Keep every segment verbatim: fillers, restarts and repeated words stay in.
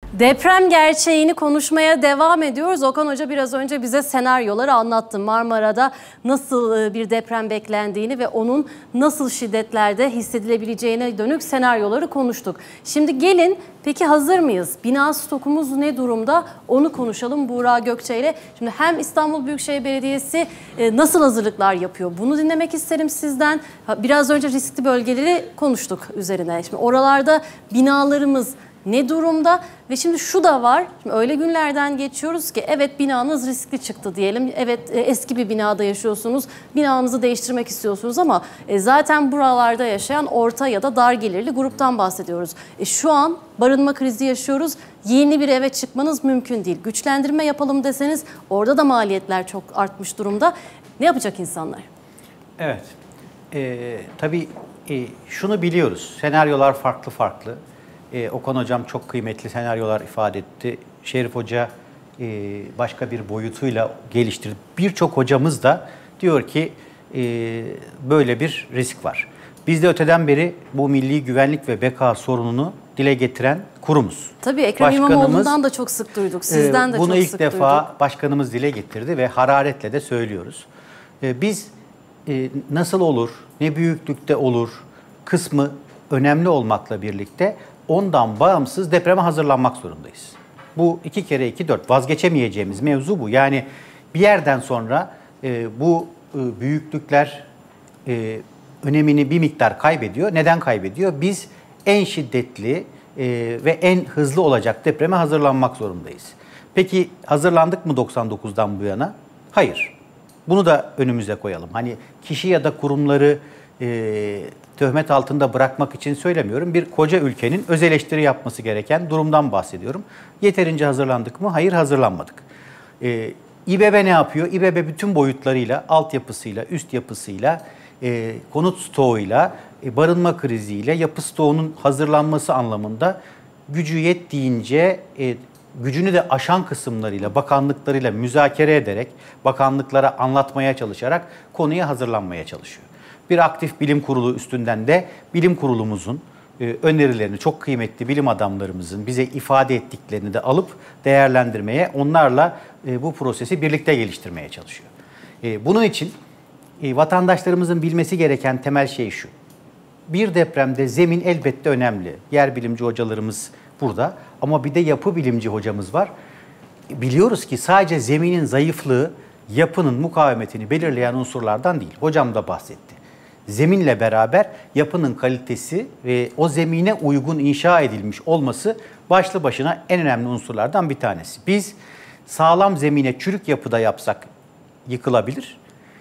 Deprem gerçeğini konuşmaya devam ediyoruz. Okan Hoca biraz önce bize senaryoları anlattı. Marmara'da nasıl bir deprem beklendiğini ve onun nasıl şiddetlerde hissedilebileceğine dönük senaryoları konuştuk. Şimdi gelin, peki hazır mıyız? Bina stokumuz ne durumda? Onu konuşalım Buğra Gökçe ile. Şimdi hem İstanbul Büyükşehir Belediyesi nasıl hazırlıklar yapıyor? Bunu dinlemek isterim sizden. Biraz önce riskli bölgeleri konuştuk üzerine. Şimdi oralarda binalarımız ne durumda? Ve şimdi şu da var, şimdi öyle günlerden geçiyoruz ki evet binanız riskli çıktı diyelim. Evet eski bir binada yaşıyorsunuz, binanızı değiştirmek istiyorsunuz ama zaten buralarda yaşayan orta ya da dar gelirli gruptan bahsediyoruz. E şu an barınma krizi yaşıyoruz, yeni bir eve çıkmanız mümkün değil. Güçlendirme yapalım deseniz orada da maliyetler çok artmış durumda. Ne yapacak insanlar? Evet, ee, tabii e, şunu biliyoruz, senaryolar farklı farklı. Ee, Okan Hocam çok kıymetli senaryolar ifade etti. Şerif Hoca e, başka bir boyutuyla geliştirdi. Birçok hocamız da diyor ki e, böyle bir risk var. Biz de öteden beri bu milli güvenlik ve beka sorununu dile getiren kurumuz. Tabii Ekrem İmamoğlu'ndan da çok sık duyduk, sizden de e, bunu çok ilk sık defa duyduk. başkanımız dile getirdi ve hararetle de söylüyoruz. E, biz e, nasıl olur, ne büyüklükte olur kısmı önemli olmakla birlikte ondan bağımsız depreme hazırlanmak zorundayız. Bu iki kere iki dört vazgeçemeyeceğimiz mevzu bu. Yani bir yerden sonra e, bu e, büyüklükler e, önemini bir miktar kaybediyor. Neden kaybediyor? Biz en şiddetli e, ve en hızlı olacak depreme hazırlanmak zorundayız. Peki hazırlandık mı doksan dokuzdan bu yana? Hayır. Bunu da önümüze koyalım. Hani kişi ya da kurumları e, töhmet altında bırakmak için söylemiyorum. Bir koca ülkenin öz eleştiri yapması gereken durumdan bahsediyorum. Yeterince hazırlandık mı? Hayır, hazırlanmadık. Ee, İBB ne yapıyor? İBB bütün boyutlarıyla, altyapısıyla, üst yapısıyla, e, konut stoğuyla, e, barınma kriziyle, yapı stoğunun hazırlanması anlamında gücü yettiğince, e, gücünü de aşan kısımlarıyla, bakanlıklarıyla müzakere ederek, bakanlıklara anlatmaya çalışarak konuya hazırlanmaya çalışıyor. Bir aktif bilim kurulu üstünden de bilim kurulumuzun e, önerilerini, çok kıymetli bilim adamlarımızın bize ifade ettiklerini de alıp değerlendirmeye, onlarla e, bu prosesi birlikte geliştirmeye çalışıyor. E, bunun için e, vatandaşlarımızın bilmesi gereken temel şey şu. Bir depremde zemin elbette önemli. Yer bilimci hocalarımız burada ama bir de yapı bilimci hocamız var. Biliyoruz ki sadece zeminin zayıflığı yapının mukavemetini belirleyen unsurlardan değil. Hocam da bahsetti. Zeminle beraber yapının kalitesi ve o zemine uygun inşa edilmiş olması başlı başına en önemli unsurlardan bir tanesi. Biz sağlam zemine çürük yapıda yapsak yıkılabilir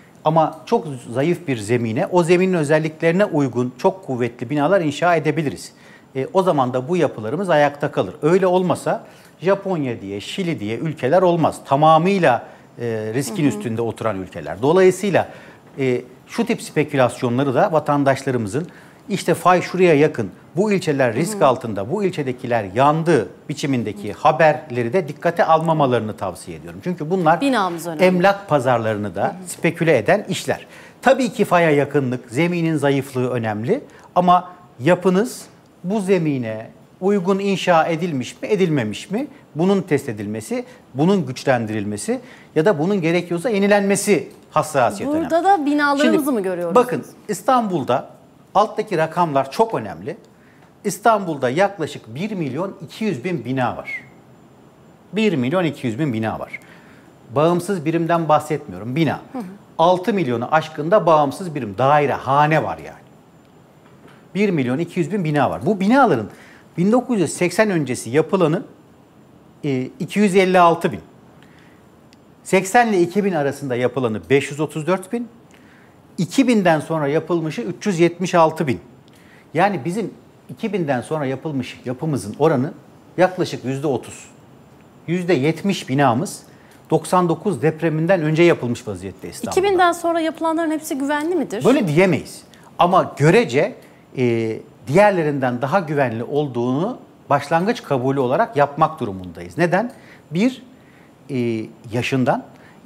ama çok zayıf bir zemine, o zeminin özelliklerine uygun çok kuvvetli binalar inşa edebiliriz. E, o zaman da bu yapılarımız ayakta kalır. Öyle olmasa Japonya diye, Şili diye ülkeler olmaz. Tamamıyla e, riskin hı hı. üstünde oturan ülkeler. Dolayısıyla e, şu tip spekülasyonları da vatandaşlarımızın işte fay şuraya yakın, bu ilçeler risk hı hı. altında, bu ilçedekiler yandı biçimindeki haberleri de dikkate almamalarını tavsiye ediyorum. Çünkü bunlar emlak pazarlarını da hı hı. speküle eden işler. Tabii ki faya yakınlık, zeminin zayıflığı önemli ama yapınız bu zemine uygun inşa edilmiş mi, edilmemiş mi? Bunun test edilmesi, bunun güçlendirilmesi ya da bunun gerekiyorsa yenilenmesi hassasiyet önemli. Burada da binalarımızı Şimdi, mı görüyoruz? Bakın İstanbul'da alttaki rakamlar çok önemli. İstanbul'da yaklaşık bir milyon iki yüz bin bina var. bir milyon iki yüz bin bina var. Bağımsız birimden bahsetmiyorum, bina. Hı hı. altı milyonu aşkında bağımsız birim, daire, hane var yani. bir milyon iki yüz bin bina var. Bu binaların bin dokuz yüz seksen öncesi yapılanı iki yüz elli altı bin. seksen ile iki bin arasında yapılanı beş yüz otuz dört bin. iki binden sonra yapılmışı üç yüz yetmiş altı bin. Yani bizim iki binden sonra yapılmış yapımızın oranı yaklaşık yüzde otuz. yüzde yetmiş binamız doksan dokuz depreminden önce yapılmış vaziyette İstanbul'da. iki binden sonra yapılanların hepsi güvenli midir? Böyle diyemeyiz. Ama görece e, diğerlerinden daha güvenli olduğunu başlangıç kabulü olarak yapmak durumundayız. Neden? Bir, e, yaşından.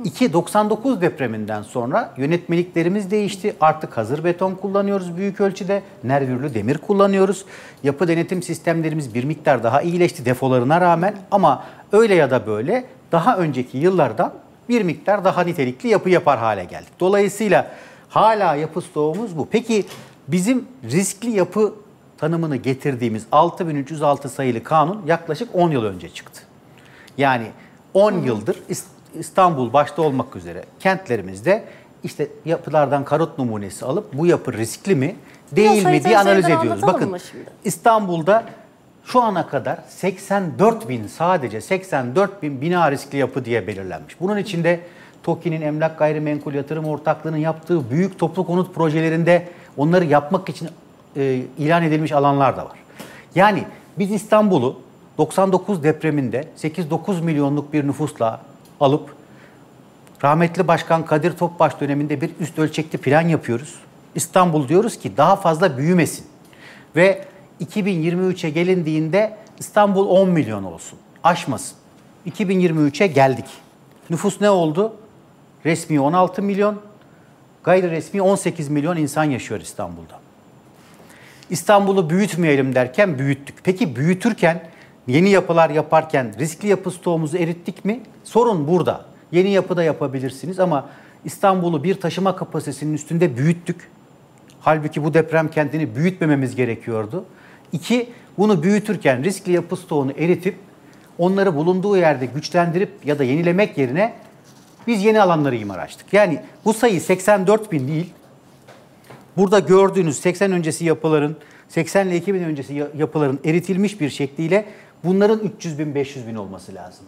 İki, doksan dokuz depreminden sonra yönetmeliklerimiz değişti. Artık hazır beton kullanıyoruz büyük ölçüde. Nervürlü demir kullanıyoruz. Yapı denetim sistemlerimiz bir miktar daha iyileşti defolarına rağmen. Ama öyle ya da böyle daha önceki yıllardan bir miktar daha nitelikli yapı yapar hale geldik. Dolayısıyla hala yapı stoğumuz bu. Peki bizim riskli yapı tanımını getirdiğimiz altı bin üç yüz altı sayılı kanun yaklaşık on yıl önce çıktı. Yani on yıldır İstanbul başta olmak üzere kentlerimizde işte yapılardan karot numunesi alıp bu yapı riskli mi değil mi diye analiz ediyoruz. Bakın İstanbul'da şu ana kadar seksen dört bin sadece seksen dört bin bina riskli yapı diye belirlenmiş. Bunun içinde TOKİ'nin Emlak Gayrimenkul Yatırım Ortaklığı'nın yaptığı büyük toplu konut projelerinde onları yapmak için e, ilan edilmiş alanlar da var. Yani biz İstanbul'u doksan dokuz depreminde sekiz dokuz milyonluk bir nüfusla alıp rahmetli Başkan Kadir Topbaş döneminde bir üst ölçekli plan yapıyoruz. İstanbul diyoruz ki daha fazla büyümesin ve iki bin yirmi üçe gelindiğinde İstanbul on milyon olsun, aşmasın. iki bin yirmi üçe geldik. Nüfus ne oldu? Resmi on altı milyon, gayri resmi on sekiz milyon insan yaşıyor İstanbul'da. İstanbul'u büyütmeyelim derken büyüttük. Peki büyütürken, yeni yapılar yaparken riskli yapı stoğumuzu erittik mi? Sorun burada. Yeni yapıda yapabilirsiniz ama İstanbul'u bir taşıma kapasitesinin üstünde büyüttük. Halbuki bu deprem kentini büyütmememiz gerekiyordu. İki, bunu büyütürken riskli yapı stoğunu eritip onları bulunduğu yerde güçlendirip ya da yenilemek yerine biz yeni alanları imar açtık. Yani bu sayı seksen dört bin değil. Burada gördüğünüz seksen öncesi yapıların, seksen ile iki bin öncesi yapıların eritilmiş bir şekliyle bunların üç yüz bin beş yüz bin olması lazımdı.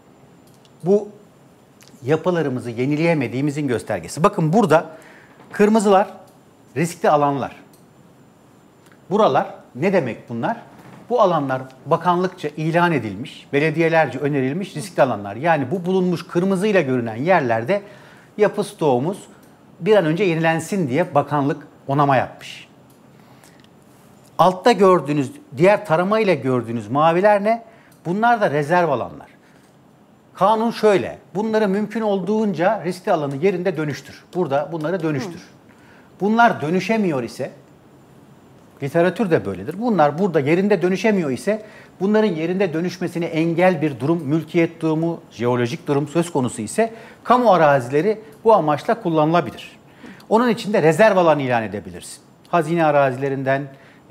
Bu yapılarımızı yenileyemediğimizin göstergesi. Bakın burada kırmızılar riskli alanlar. Buralar ne demek bunlar? Bu alanlar bakanlıkça ilan edilmiş, belediyelerce önerilmiş riskli alanlar. Yani bu bulunmuş kırmızıyla görünen yerlerde yapı stoğumuz bir an önce yenilensin diye bakanlık onama yapmış. Altta gördüğünüz, diğer taramayla gördüğünüz maviler ne? Bunlar da rezerv alanlar. Kanun şöyle, bunları mümkün olduğunca riskli alanı yerinde dönüştür. Burada bunları dönüştür. Bunlar dönüşemiyor ise, literatür de böyledir. Bunlar burada yerinde dönüşemiyor ise bunların yerinde dönüşmesine engel bir durum, mülkiyet durumu, jeolojik durum söz konusu ise kamu arazileri bu amaçla kullanılabilir. Onun için de rezerv alanı ilan edebilirsin. Hazine arazilerinden e,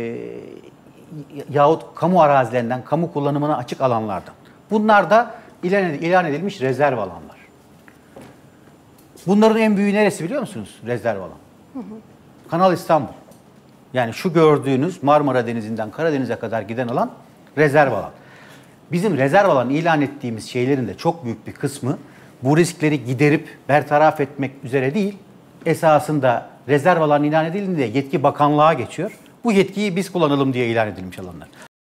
yahut kamu arazilerinden, kamu kullanımına açık alanlardan. Bunlar da ilan, ilan edilmiş rezerv alanlar. Bunların en büyüğü neresi biliyor musunuz? Rezerv alan. Hı hı. Kanal İstanbul. Yani şu gördüğünüz Marmara Denizi'nden Karadeniz'e kadar giden alan rezerv alan. Bizim rezerv alan ilan ettiğimiz şeylerin de çok büyük bir kısmı bu riskleri giderip bertaraf etmek üzere değil, esasında rezerv alan ilan edildiğinde yetki bakanlığa geçiyor. Bu yetkiyi biz kullanalım diye ilan edilmiş alanlar.